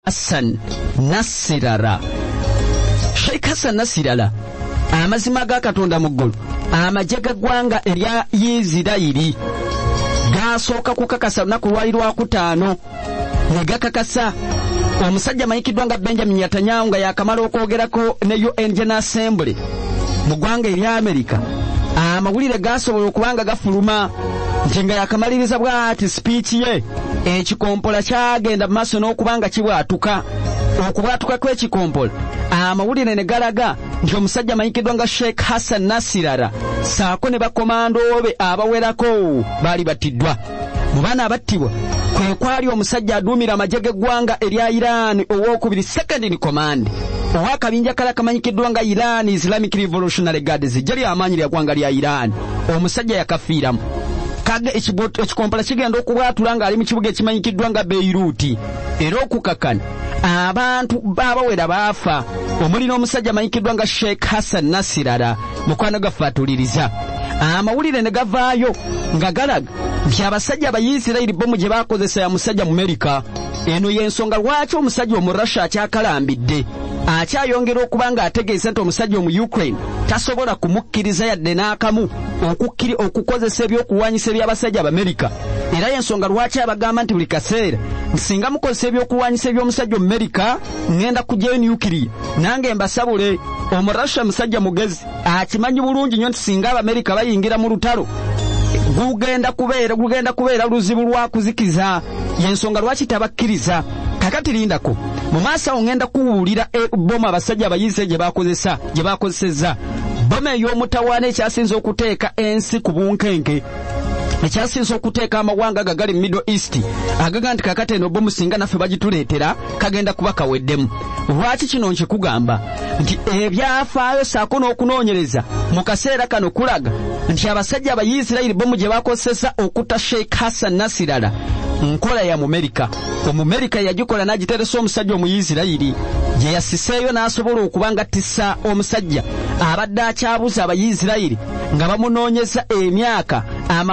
Hassan Nasirara. Sheikh Hassan Nasirara amazima ga Katonda mu ggulu amagye g'eggwanga erya Isirayiri gasooka kukakasa lunaku lwali lwakutaano ne gakakasa omusajja amanyikiddwa nga Benjamin Netanyahu nga yakamala okwogerako ne UN General Assembly mu ggwanga erya America. Amawulire gasobola okubanga gafuluma nti nga yakamaliriza bw'ati speech ye ekikompola kyagenda mu maaso n'okubanga kibwatuka. Okubwatuka kw'ekikompola amawulire ne galaga nti omusajja amanyikiddwa nga Sheikh Hassan Nasirara saako ne bakomando be abawerako baali battiddwa. Mu baana abattibwa kwe kwali omusajja aduumira amagye g'eggwanga erya Iran owookubiri second in command ow'akabinja kala kamanyikiddwa nga Iran Islamic Revolutionary Guards ejja ly'amaanyi lya ggwanga lya Iran. Omusajja yakafiiramu. Kage ekikompola kigenda okubwatula ng'ali mu kibuga ekimanyikiddwa nga Beirut era okukakana abantu babawera baafa omuli n'omusajja amanyikiddwa nga Sheikh Hassan Nasirara. Mukwano gaffe atuliriza amawulire ne gavaayo nga galaga nti abasajja Abayisirayiri bomu gye baakozesa ya musajja mu Amerika. Eno y'ensonga lwaki omusajja omu Russia akyakalambidde akyayongera okuba nga ategeeza nti omusajja omu Ukraine tasobola kumukkiriza yadde n'akamu okukozesa ebyokulwanyisa eby'abasajja Abamerika. Era y'ensonga lwaki abagamba nti buli kaseera singa mukozesa ebyokulwanyisa eby'omusajja omu Amerika ngenda kugyayo nuclear nange mbasabule. Omu Russia musajja mugezi akimanyi bulungi nnyo nti singa Abamerika bayingira mu lutalo gugenda kubeera luzibu lwa kuzikiza. Y'ensonga lwaki tabakkiriza. Kakati lindako mu maaso awo ngenda kuwulira bomu abasajja Abayisirayiri gye bakozesezza bomu ey'omutawaana ekyasinza okuteeka ensi ku bunkenke ekyasinza okuteeka amawanga gagali mu Middle East agaga nti kakati eno bomu singa naffe bagituleetera kagenda kuba kaweddemu. Lwaki kino nkikugamba nti ebyafaayo saako n'okunoonyereza mu kaseera kano kulaga nti abasajja Abayisirayiri bomu gye bakozesa okutta Sheikh Hassan Nasirara nkola ya Amerika. Omumerika yagikola n'agiteresa omusajja Omuyisirayiri gye yasiseeyo n'asobola okubanga tissa omusajja abadde akyabuza Abayisirayiri nga bamunoonyeza emyaka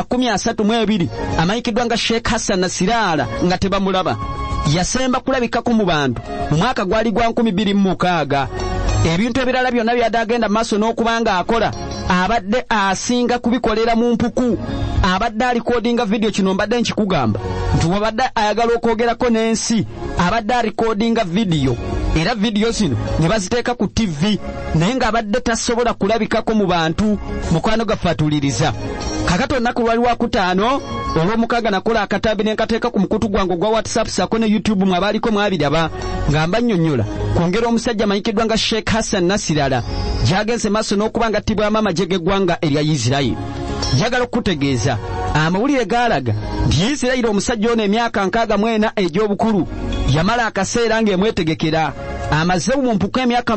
32 amanyikiddwa nga Sheikh Hassan Nasirara nga tebamulaba. Yasemba kulabikako mu bantu mu mwaka gwali gwa 2006. Ebintu ebirala byonna byadde agenda maaso n'okubanga akola abadde asinga kubikolera mu mpuku. Abadde alikodinga video kino mbadde nkikugamba nti wabadde ayagala okwogerako n'ensi abadde alikodinga video era video zino ne baziteeka ku TV naye ng'abadde tasobola kulabikako mu bantu. Mukwano gaffe atuliriza. Kakati olunaku lwali wakutaano olw'omukaaga nakola akatambi ne nkateeka ku mukutu gwange ogwa WhatsApp saako ne YouTube mwabaaliko mwabiraba nga mbannyonnyola kwongera omusajja amanyikiddwa nga Sheikh Hassan Nasirara gy'agenze maaso n'okuba nga ttibwamu amagye g'eggwanga erya Isirayiri. Njagala okutegeeza amawulire gaalaga nti Isirayiri omusajja ono emyaka 64 egy'obukulu yamala akaseera ng'emwetegekera amazeewo mu mpuku emyaka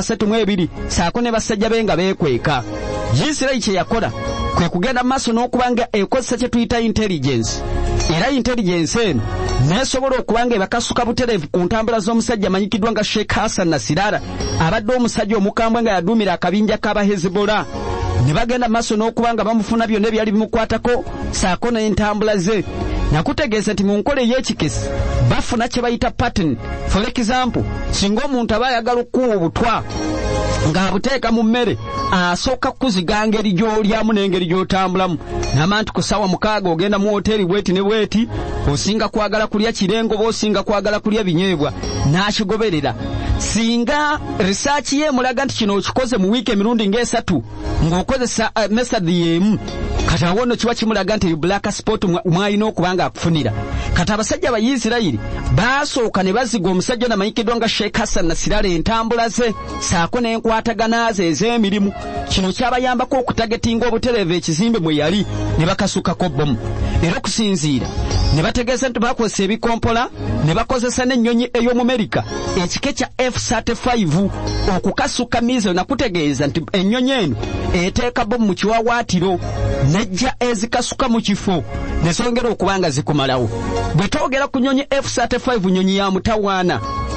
32 saako ne basajja be nga beekweka. Isirayiri kye yakola kwe kugenda maaso n'okuba nga ekozesa kye tuyita intelligence. Era intelligence eno nesobola okuba nga ebakasuka butereevu ku ntambula z'omusajja amanyikiddwa nga Sheikh Hassan Nasirara abadde omusajja omukambwe nga yaduumira akabinja k'Abahezbollah. Ne bagenda maaso n'okuba nga bamufuna byonna ebyali bimukwatako saako n'entambula ze. Nakutegeeza nti mu nkola ey'ekikesi bafuna kye bayita pattern. For example, singa omuntu aba ayagala okukuwa obutwa ng'abuteeka mu mmere asooka kukuziga ngeri gy'olyamu n'engeri gy'otambulamu. Nama nti ku ssaawa 6 ogenda mu hoteeri bweti ne bweti osinga kwagala kulya kirengo oba osinga kwagala kulya binyeebwa n'akigoberera. Singa research ye mulaga nti kino okikoze mu wiiki emirundi ng'esatu ng'okozesa method y'emu kati awo nno kiba kimulaga nti black spot mwalina okuba nga akufunira. Kati abasajja Abayisirayiri baasooka ne baziga omusajja namanyikiddwa nga Sheikh Hassan Nasirara entambula ze saako n'enkwatagana ze ez'emirimu. Kino kyabayambako okutagetinga obutereevu ekizimbe mwe yali ne bakasukako bomu. Era okusinziira ne bategeeza nti bakozesa ebikompola ne bakozesa n'ennyonyi ey'Omumerika ekike kya F-35 okukasuka mizo. Nakutegeeza nti ennyonyi eno eteeka bomu mu kiwawaatiro nejja ezikasuka mu kifo nesongera okuba nga zikumalawo. Bwe twogera ku nnyonyi F-35 nnyonyi ya mutawaana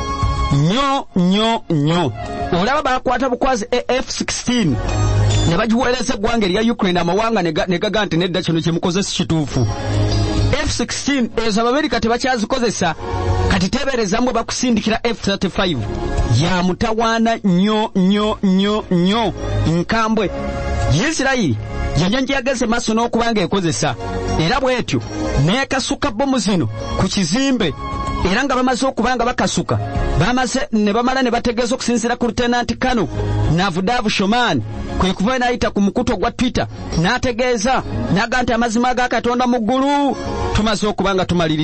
nnyo. Olaba bakwata bukwazi F-16 ne bagiweereza eggwanga erya Ukraine amawanga ne gaga nti nedda kino kye mukozesa kituufu. F-16 ezo Abamerika tebakyazikozesa kati teberezamwe bakusindikira F35 ya mutawana nnyo nkambwe. Isirayiri yanyanja yageze maso n'okubanga ekozesa era bwetyo nekasuka bomu zino ku kizimbe era nga bamaze okubanga bakasuka ne bamala ne bategeeza okusinziira ku Lieutenant Kano Navdav Shoman kwe kuva n'ayita ku mukuto gwa Twitter n'ategeeza naga nti amazima ga Katonda mu ggulu tumaze okubanga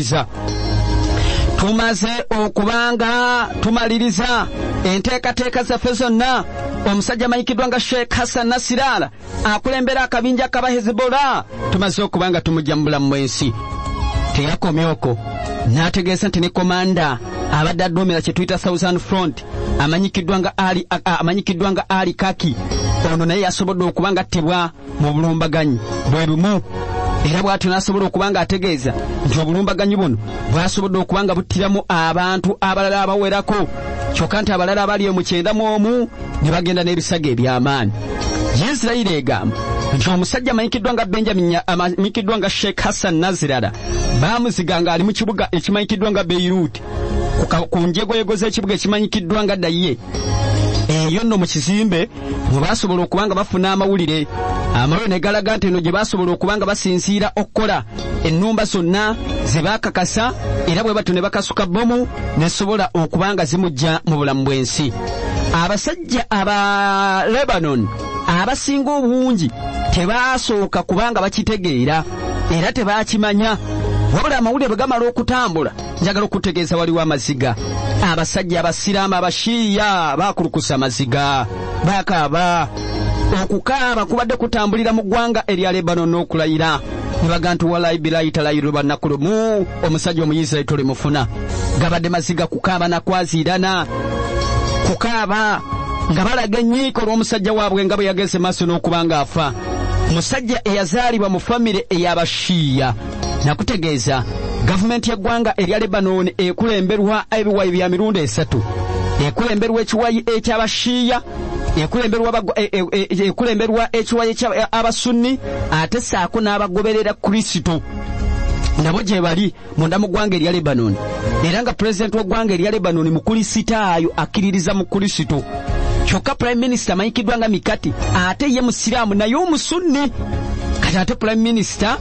tumaliriza enteekateeka zaffe zonna. Omusajja amanyikiddwa nga Sheikh Hassan Nasrallah akulembera akabinja k'aba Hezbollah tumaze okubanga tumujja mu bulamu bw'ensi. Teyakomyoko n'ategeeza nti ne komanda abadde addumira kye tuyita Southern Front amanyikiddwa nga Ali Kaki ono naye yasobodde okubanga attibwa mu bulumbaganyi bwe bumu. Era bw'atyo n'asobola okubanga ategeeza nti obulumbaganyi buno bwasobodde okubanga buttiramu abantu abalala abawerako, kyokka nti abalala abali 91 ne bagenda n'ebisago eby'amaanyi. Isirayiri egamba nti omusajja amanyikiddwa nga Sheikh Hassan Nasrallah baamuziganga ali mu kibuga ekimanyikiddwa nga Beirut ku njegoyego z'ekibuga ekimanyikiddwa nga Daye. Eyo nno mu kizimbe mwe baasobola okubanga bafuna amawulire. Amaliro ne galaga nti eno gye baasobola okubanga basinziira okukola ennumba zonna ze baakakasa era bwe batyo ne bakasuka bomu nesobola okubanga zimujja mu bulamu bw'ensi. Abasajja aba Lebanon abasinga obungi tebaasooka kubanga bakitegeera era tebaakimanya, wabula amawulire bwe gamala okutambula njagala okutegeeza waliwo amaziga. Abasajja abasiraamu abashiya baakulukusa amaziga bakaaba. Okukaaba kubadde kutambulira mu ggwanga erya Lebanon n'okulayira ne baga nti walayi bilayi talayiru bannakulumu omusajja Omuyisirayiri tolimufuna. Gabadde maziga kukaaba nakwaziirana kukaaba nga balaga enyiiko olw'omusajja waabwe nga bwe yageze maaso n'okubanga afa. Musajja eyazaalibwa mu famire ey'abashiya. Nakutegeeza gavumenti y'eggwanga erya Lebanon ekulemberwa ebiwayi bya mirundi 3. Ekulemberwa ekiwayi eky'abashiya, ekulemberwa ekiwayi abasunni ate saako n'abagoberera Kristo nabo gye bali munda mu ggwanga erya Lebanon. Era nga pulezidenti w'eggwanga erya Lebanon mukulisitaayo akkiririza mu Kristo. Kyokka Prime Minister amanyikiddwa nga Mikati ate ye musiraamu naye omusunni. Kati ate Prime Minister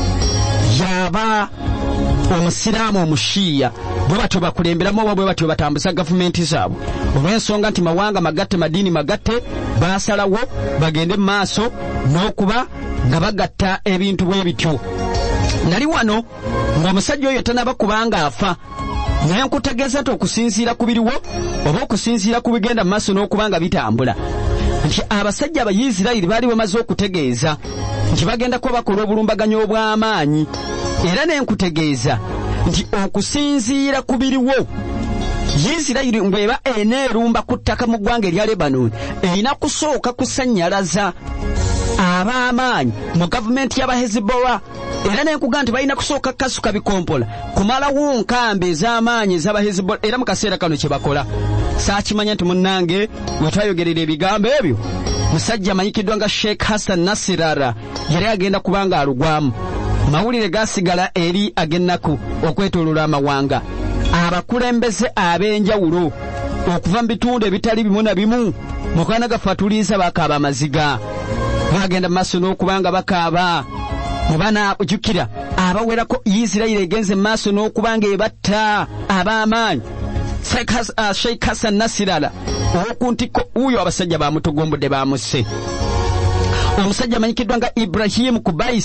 yaba omusiraamu omushiya. Bwe batyo bakulemberamu oba bwe batyo batambuza gavumenti zaabwe. Olw'ensonga nti mawanga magatte madiini magatte baasalawo bagende mu maaso n'okuba nga bagatta ebintu bwe bityo. Nali wano ng'omusajja oyo tanaba kubanga afa. Naye nkutegeeza nti okusinziira ku biriwo oba okusinziira ku bigenda mu maaso n'okubanga bitambula nti abasajja Abayisirayiri baali bamaze okutegeeza nti bagenda kuba bakola obulumbaganyi obw'amaanyi. Era ne nkutegeeza nti okusinziira ku biriwo Isirayiri ng'eba eneerumba ku ttaka mu ggwanga erya Lebanon erina kusooka kusannyalaza ab'amaanyi mu gavumenti y'aba Hezbollah. Era n'enkuga nti balina kusooka kasuka bikompola kumalawo nkambi ez'amaanyi ez'aba Hezbollah. Era mu kaseera kano kye bakola saakimanya nti munnange we twayogerera ebigambo ebyo musajja amanyikiddwa nga Sheikh Hassan Nasrallah yali agenda kubanga alugwamu. Mawulire gasigala eri ag'ennaku okwetooloola amawanga. Abakulembeze ab'enjawulo okuva mu bitundu ebitali bimu na bimu mukaana gaffe atuliisa bakaaba amaziga. Bagenda mu maaso n'okubanga bakaaba mu banaajukira abawerako. Isirayiri egenze mu maaso n'okubanga ebatta ab'amaanyi. Sheikh Hassan Nasrallah ow'oku ntikko uyo abasajja baamutogombodde baamusse. Omusajja amanyikiddwa nga Ibrahim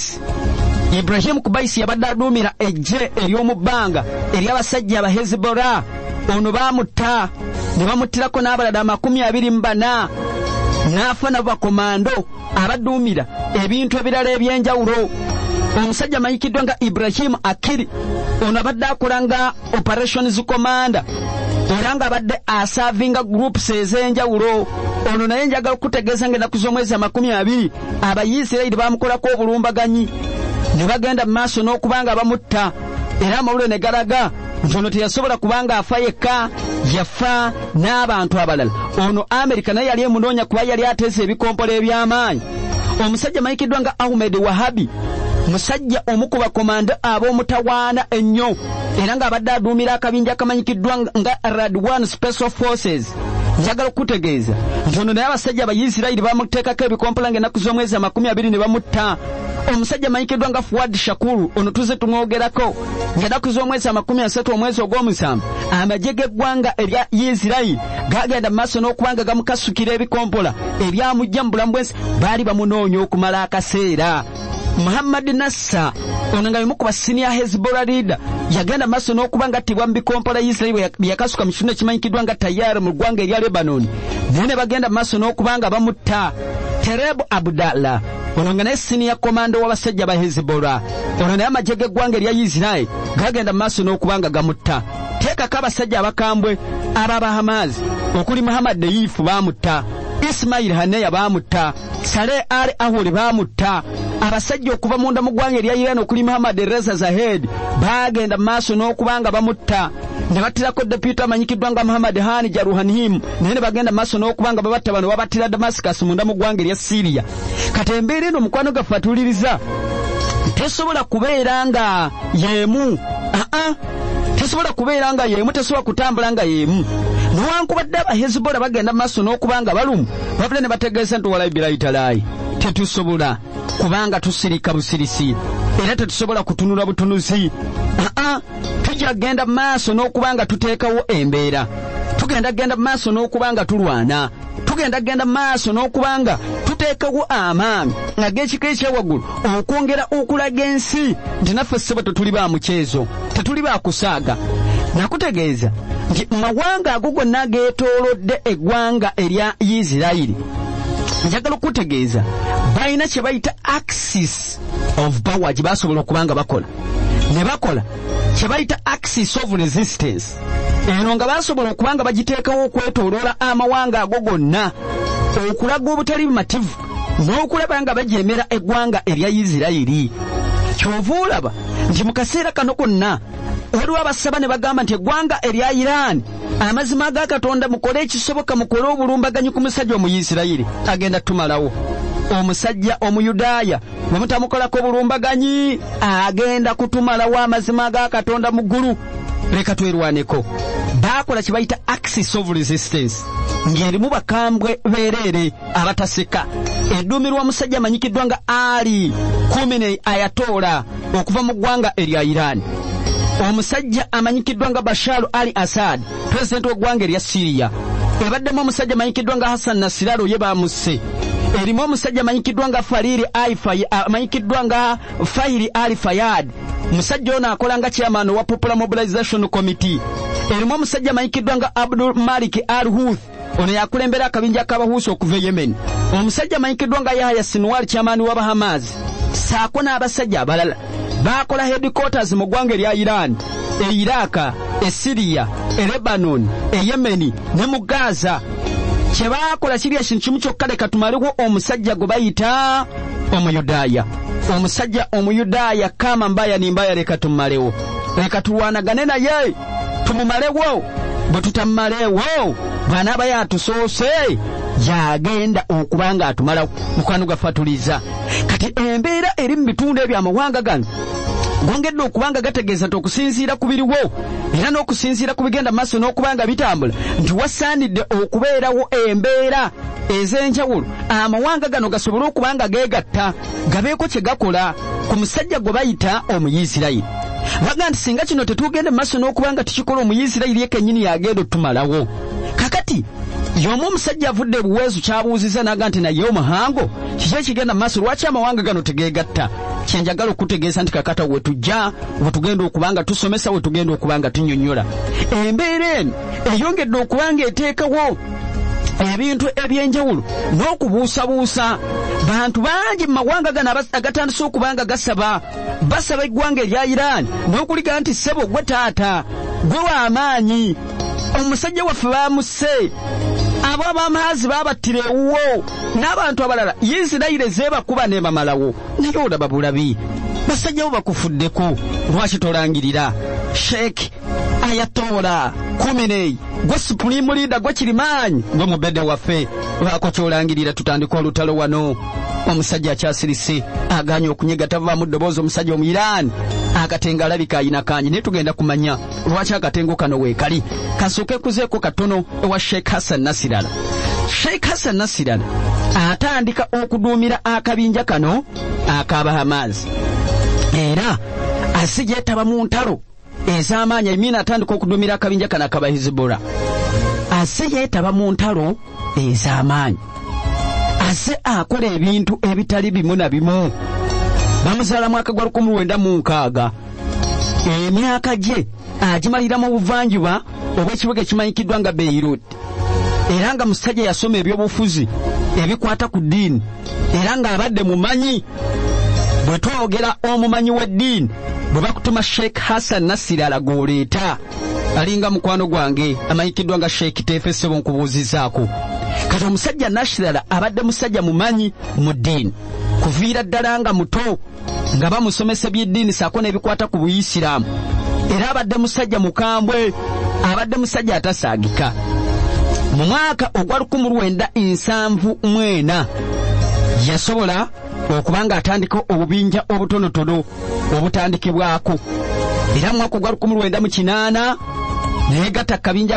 Kubaisi yabadde aduumira ejje ery'omu bbanga ery'abasajja aba Hezbollah. Ono baamutta ne bamuttirako n'abalala 24 n'afa nabo bakomando abaduumira ebintu ebirala eby'enjawulo. Omusajja amanyikiddwa nga Ibrahim Akiri ono abadde akola nga operations commander era nga abadde asavinga groups ez'enjawulo. Ono naye njagala okutegeeza ng'ennaku z'omwezi 20 Abayisirayiri baamukolako obulumbaganyi ne bagenda mu maaso n'okubanga bamutta. Era amawulire ne galaga nti ono teyasobola kubanga afa yekka, yafa n'abantu abalala. Ono Amerika naye yali emunoonya kuba yali ateesa ebikompola eby'amaanyi. Omusajja amanyikiddwa nga Ahmed Wahabi musajja omukuba komanda ab'omutawaana ennyo era ng'abadde aduumira akabinja akamanyikiddwa nga Radwan Special Forces. Njagala okutegeeza nti ono naye abasajja Abayisirayiri bamuteekako ebikompola ng'ennaku z'omwezi 20 ne bamutta. Omusajja amanyikiddwa nga Fuad Shakuru ono tuze tumwogerako ng'ennaku z'omwezi 30 omwezi ogw'omusanvu amagye g'eggwanga erya Isirayiri gagenda mu maaso n'okubanga gamukasukira ebikompola ebyamujja mu bulamu bwensi baali bamunoonya okumala akaseera. Muhammad Nassa ono nga y'omu ku basenior Hezbollah leader yagenda maaso n'okubanga attibwa mu bikompola Isirayiri byakasuka mu kitundu ekimanyikiddwa nga Tayyar mu ggwanga erya Lebanon naye ne bagenda maaso n'okubanga bamutta. Tereb Abdallah ono nga naye senior komando w'abasajja ba Hezbollah ono naye amagye g'eggwanga erya Isirayiri gagenda maaso n'okubanga gamutta. Teekako abasajja abakambwe aba Hamas okuli Muhammad Deif baamutta, Ismail Haniyeh baamutta, Saleh Ali Ahuli baamutta. Abasajja okuva munda mu ggwanga erya Iran okuli Muhammad Reza Zahedi bagenda maaso n'okubanga bamutta. Ne battirako deputy amanyikiddwa nga Muhammad Hani Jaruhanhim naye ne bagenda maaso n'okubanga babatta bano babattira Damascus munda mu ggwanga erya Syria. Kati embeera eno mukwano gaffe atuliriza tesobola kubeera nga yeemu. Tesobola kubeera nga yeemu, tesobola kutambula nga yeemu. Newankubadde aba Hezbollah bagenda maaso n'okubanga balumu babula ne bategeeza nti walayi birayi talaayi tetusobola kubanga tusirika busirisi era tetusobola kutunula butunuzi. Tujja genda maaso n'okubanga tuteekawo embeera, tugenda genda maaso n'okubanga tulwana, tugenda genda maaso n'okubanga tuteekawo amaanyi ag'ekika ekyawaggulu okwongera okulaga ensi nti naffe ssebo tetuli ba mukyezo, tetuli ba kusaaga. Nakutegeeza nti mawanga ago gonna ageetoolodde eggwanga erya Isirayiri njagala okutegeeza balina kye bayita axis of power gye basobola okubanga bakola ne bakola kye bayita axis of resistance. Eno nga basobola okubanga bagiteekawo okwetooloola amawanga ago gonna okulaga obutali bumativu n'okulaba nga bajeemera eggwanga erya Isirayiri. Kyova olaba nti mu kaseera kano konna waliwo abasaba ne bagamba nti eggwanga erya Iran amazima ga Katonda mukole ekisoboka mukole obulumbaganyi ku musajja Omuyisirayiri agenda tumalawo. Omusajja Omuyudaaya bwe mutamukolako obulumbaganyi agenda kutumalawo amazima ga Katonda mu ggulu. Leka twerwaneko. Bakola kye bayita axis of resistance ng'erimu bakambwe beereere abataseka. Edduumirwa omusajja amanyikiddwa nga Ali Khamenei Ayatollah okuva mu ggwanga erya Iran. Omusajja amanyikiddwa nga Bashar al-Assad president w'eggwanga erya Syria. Ebaddemu omusajja amanyikiddwa nga Hassan Nasrallah ye bamusse. Erimu omusajja amanyikiddwa nga Fahiri al-Fayyad. Musajja ono akola nga chairman wa Popular Mobilization Committee. Erimu omusajja amanyikiddwa nga Abdul Malik al-Houthi ono yakulembera akabinja k'abahuusi okuva Yemen. Omusajja amanyikiddwa nga Yahya Sinwar chairman wa Hamas. Saako n'abasajja abalala bakola headquarters mu ggwanga erya Iran, Iraq, Syria, Lebanon, Yemen ne mu Gaza. Kye baakola kiri ekintu kimu kyokka, leka tumalewo omusajja gwe bayita Omuyudaaya. Omusajja Omuyudaaya kama mbaya ni mbaya, leka tumalewo, leka tulwanagane naye tumumalewo. Bwe tutammalewo bw'anaaba yatusoose yagenda okubanga atumalawo. Mukwano gaffe atuliza kati embeera eri mu bitundu eby'amawanga gano gongedde okubanga gategeeza nti okusinziira ku biriwo era n'okusinziira ku bigenda maaso n'okubanga bitambula nti wasaanidde okubeerawo embeera ez'enjawulo amawanga gano gasobole okubanga geegatta gabeeko kye gakola ku musajja gwe bayita Omuyisirayiri. Baga nti singa kino tetugende maaso n'okubanga tukikola Omuyisirayiri ye kennyini yagenda otumalawo. Kakati y'omu omusajja avudde ebuweezu kyabuuziza naga nti naye omuhango kiki ekigenda maaso, lwaki amawanga gano tegeegatta? Kyenjagala okutegeeza nti kakata wetujja, wetugenda okubanga tusomesa, wetugenda okubanga tunyonnyola, embeera eno eyongedde okubanga eteekawo ebintu ebyenjawulo n'okubuusabuusa. Bantu bangi mu mawanga gano agatandise okubanga basaba eggwanga erya Iran n'okuliga nti ssebo gwe taata gwe w'amaanyi, omusajja waffe bamusse, abo ab'amaazi babattira ewuwo, n'abantu abalala Isirayiri zeebakuba ne bamalawo. Naye olaba bulabi basajja bo bakufuddeko, lwaki tolangirira Sheikh Ayatollah Khamenei gwe supreme leader gwe kirimanyi gwe mubedde waffe baako kyolangirira tutandika olutalo wano omusajja akyasirise aganya okunyega tavaamu ddoboozi omusajja omuyirani akatenga alabika ayina kanyi naye tugenda kumanya lwaki akatengo kano weekali kasooke kuzeeko katono ewa Sheikh Hassan Nasirala. Sheikh Hassan Nasirala atandika okuduumira akabinja kano ak'Abahamas era asijeetaba mu ntalo ez'amaanyi emina atandika okuduumira akabinja kano ak'aba Hezbollah asijeetaba mu ntalo ez'amaanyi ase akola ebintu ebitali bimu na bimu. Bamuzaala mwaka gwa 1996 emyaka gye agimalira mu buvanjuba obw'ekibuga ekimanyikiddwa nga Beirut era nga musajja yasoma ebyobufuzi ebikwata ku ddiini era ng'abadde mumanyi. Bwe twogera omumanyi w'eddiini bwe bakutuma Sheikh Hassan Nasirala gw'oleeta alinga mukwano gwange amanyikiddwa nga Sheikh Tefesebo nkubuuzizaako. Kati omusajja Nasirala abadde musajja mumanyi mu ddiini kuviira ddala nga muto nga bamusomesa by'eddiini saako n'ebikwata ku Buyisiraamu era abadde musajja mukambwe abadde musajja atasaagika. Mu mwaka ogwa 1974 yasobola okuba ng'atandika obubinja obutonotono obutandikibwako era mu mwaka ogwa 1998 neegatta akabinja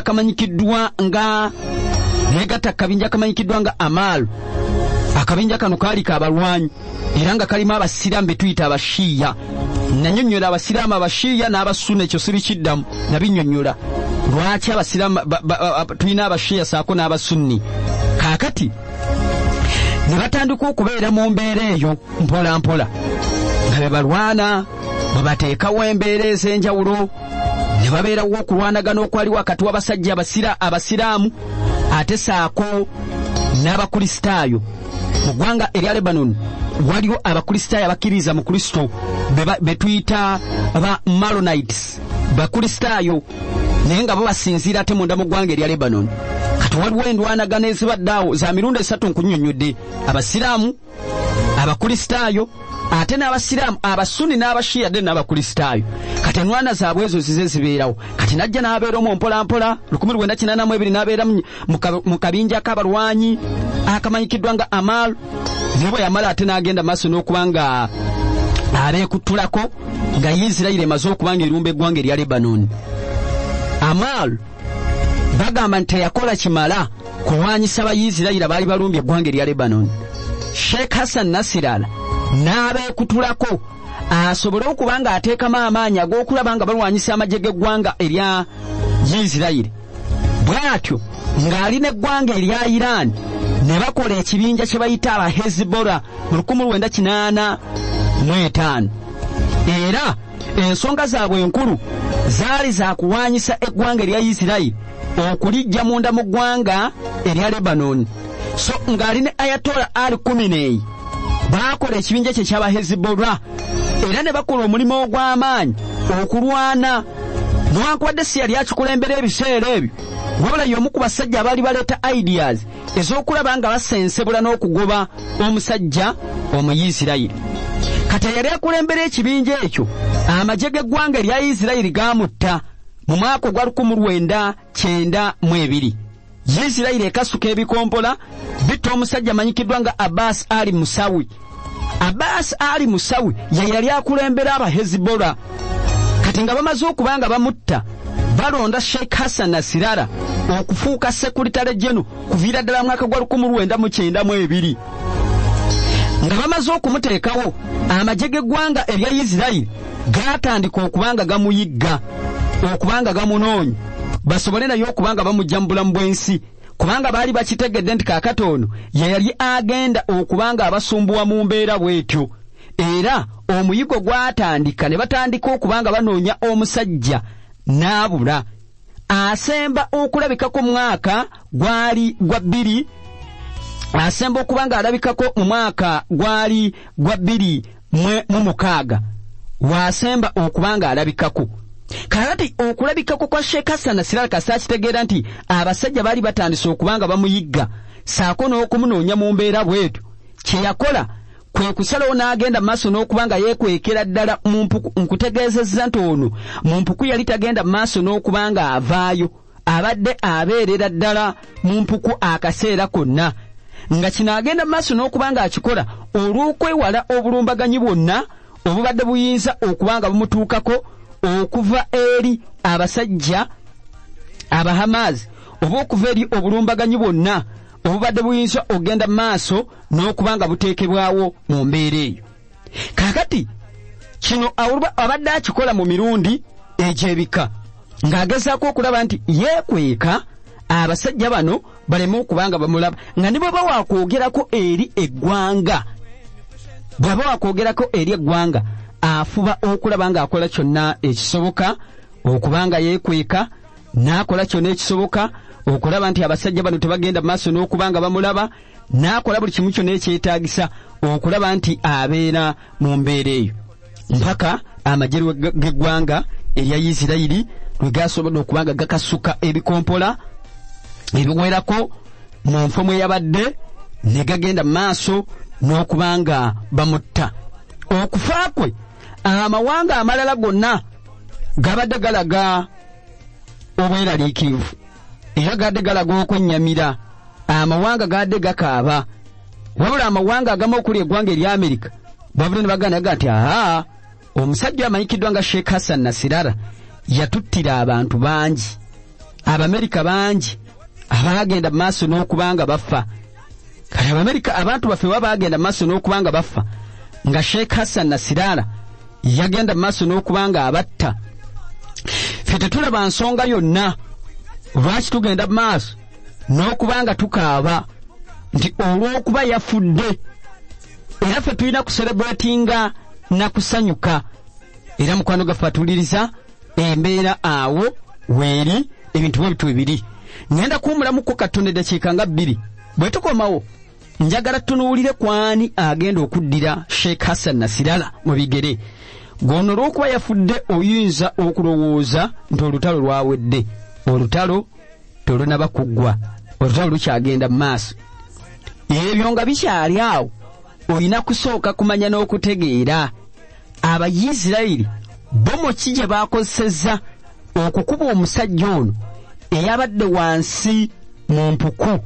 akamanyikiddwa nga Amal. Akabinja kano kaali k'abalwanyi era nga kalimu abasiraamu be tuyita abashiya. Nanyonnyola abasiraamu abashiya n'abasunni ekyo sibikiddamu nabinnyonnyola lwaki abasiraamu tulina abashiya saako n'abasunni. Kaakati ne batandika okubeera mu mbeera eyo mpola mpola nga be balwana bwe bateekawo embeera ez'enjawulo ne babeerawo okulwanagana okwali wakati w'abasajja abasiraamu ate saako n'abakristaayo. Mu ggwanga erya Lebanon waliwo abakristaayo abakkiriza mu Kristo be tuyita aba Maronites bakristaayo naye nga bo basinziira ate munda mu ggwanga erya Lebanon. Kati waliwo endwanagana ezibaddeawo za mirundi 3 nkunnyonnyodde abasiraamu abakristaayo ate n'abasiraamu abasunni n'abashiya de n'abakristaayo. Kati enwana zaabwe ezo zize zibeerawo. Kati najja n'abeera omu mpola mpola 1982 n'abeera mu kabinja k'abalwanyi akamanyikiddwa nga Amal naye bwe yamala ate n'agenda maaso n'okuba nga abeekuttulako nga Isirayiri emaze okuba nga erumba eggwanga erya Lebanon. Amal bagamba nti teyakola kimala kulwanyisa Abayisirayiri abaali balumbye eggwanga erya Lebanon. Sheikh Hassan Nasirala n'abeekutulako asobole okuba nga ateekamu amaanyi ag'okulaba nga balwanyisa amagye g'eggwanga erya Isirayiri. Bw'atyo ng'ali n'eggwanga erya Iran ne bakola ekibinja kye bayita aba Hezbollah mu 1985 era ensonga zaabwe enkulu zaali za kuwanyisa eggwanga erya Isirayiri okulijja munda mu ggwanga erya Lebanon. So ng'ali ne Ayatollah Ali Khamenei baakola ekibinja kye ky'aba Hezbollah era ne bakola omulimu ogw'amaanyi okulwana newankubadde si yali akikulembera ebiseera ebyo wabula y'omu ku basajja abaali baleeta ideas ez'okulaba nga basensebula n'okugoba omusajja Omuyisirayiri. Kati yali akulembera ekibinja ekyo amagye g'eggwanga erya Isirayiri gaamutta mu mwaka ogwa 1992. Isirayiri ekasuka ebikompola bitta omusajja amanyikiddwa nga Abbas Ali Musawi. Abbas Ali Musawi yali akulembera aba Hezbollah. Kati nga bamaze okuba nga bamutta balonda Sheikh Hassan Nasirala okufuuka Secretary General kuviira ddala mwaka gwa 1992. Nga bamaze okumuteekawo amagye g'eggwanga erya Isirayiri gaatandika okuba nga gamuyigga okuba nga gamunoonya basobole naye okuba nga bamujja mu bulamu bw'ensi kubanga baali bakitegedde nti kaakatono yali agenda okuba nga abasumbuwa mu mbeera bw'etyo. Era omuyigo gwatandika ne batandika okuba nga banoonya omusajja n'abula. Asemba okulabikako mwaka gwali gwa 2 asemba okuba nga alabikako mu mwaka gwali gwa 2006 waasemba okuba nga alabikako. Kati okulabikako kwa Sheikh Hassan Nasirala kasakitegeera nti abasajja baali batandise okuba nga bamuyigga saako n'okumunoonya mu mbeera bw'etyo. Kye yakola kwe kusalawo n'agenda maaso n'okuba nga yeekwekera ddala mu mpuku. Nkutegeezezza nti ono mu mpuku yali tagenda maaso n'okuba nga avaayo abadde abeerera ddala mu mpuku akaseera konna nga kino agenda maaso n'okubanga akikola olw'okwewala obulumbaganyi bwonna obubadde buyinza okubanga bumutuukako okuva eri abasajja abahamazi oba okuva eri obulumbaganyi bwonna obubadde buyinza ogenda maaso n'okubanga buteekebwawo mu mbeera eyo. Kaakati kino abadde akikola mu mirundi egy'ebika ng'agezaako okulaba nti yeekweka abasajja bano baleme okubanga bamulaba nga ne bw'aba wakwogerako eri eggwanga afuba okulaba ng'akola kyonna ekisoboka okubanga yeekweka n'akola kyonna ekisoboka okulaba nti abasajja bano tebagenda maaso n'okubanga bamulaba n'akola buli kimu kyonna ekyetaagisa okulaba nti abeera mu mbeera eyo mpaka amagye g'eggwanga erya Isirayiri lwe gasobodde okubanga gakasuka ebikompola ebiwerako mu nfumo eyabadde ne gagenda maaso n'okubanga bamutta. Okufa kwe amawanga amalala gonna gabadde galaga obweraliikirivu era gadde galaga okwennyamira, amawanga gadde gakaaba, wabula amawanga agamu okuli eggwanga erya Amerika babule ne baganaga nti omusajja amanyikiddwa nga Sheikh Hassan Nasrallah yatuttira abantu bangi, Abamerika bangi abagenda maaso n'okubanga bafa. Kale Abamerika abantu baffe babagenda maaso n'okubanga bafa nga Sheikh Hassan Nasrallah yagenda maaso n'okubanga abatta. Ffe tetulaba nsonga yonna lwaki tugenda maaso n'okubanga tukaaba nti olw'okuba yafudde, era ffe tulina kucelebratinga na kusanyuka. Era mukwano gaffe atuliriza embeera awo weeri ebintu bwe bitu bibiri. Ngenda kuwumulamuko Katonda eddakiika nga 2 bwe tukomawo njagala tunuulire kwani agenda okuddira Sheikh Hassan Nasrallah mu bigere. Gono olw'okuba yafudde oyinza okulowooza nti olutalo lwawedde. Olutalo tolunaba kuggwa, olutalo lukyagenda mu maaso. Ebyo nga bikyali awo olina kusooka kumanya n'okutegeera Abayisirayiri bomo ki gye baakozesezza okukuba omusajja ono eyabadde wansi mu mpuku.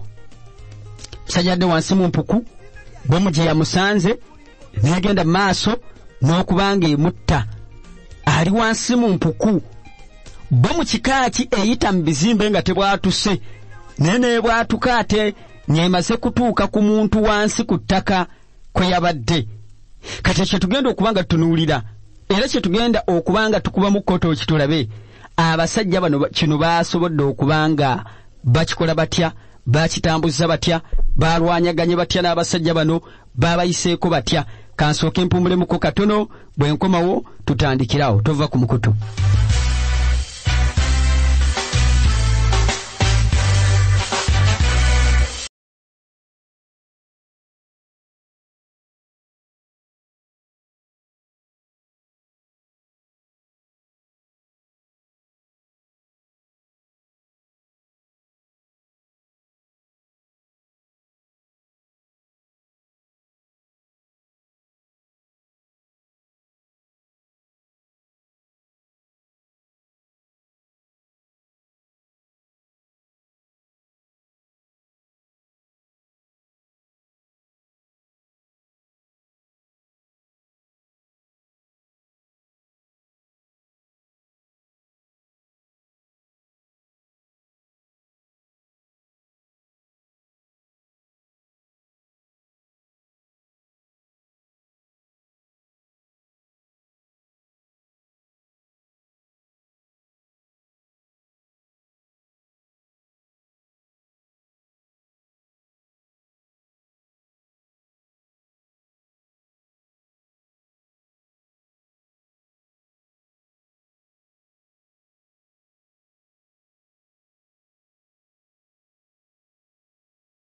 Musajja adde wansi mu mpuku bomu gye yamusanze n'egenda maaso n'okubanga emutta. Ali wansi mu mpuku bomu kikaaki eyita mu bizimbe nga tebwatuse naye neebwatuka ate nyemaze kutuuka ku muntu wansi ku ttaka kwe yabadde. Kati ekyo tugenda okubanga tunuulira era kye tugenda okubanga tukuba mu kkoto kitulabe abasajja bano kino baasobodde okubanga bakikola batya, bakitambuza batya, balwanyaganye batya n'abasajja bano, babayiseeko batya. Kansooke mpummulemu katono bwe nkomawo tutandikirawo tova ku mukutu.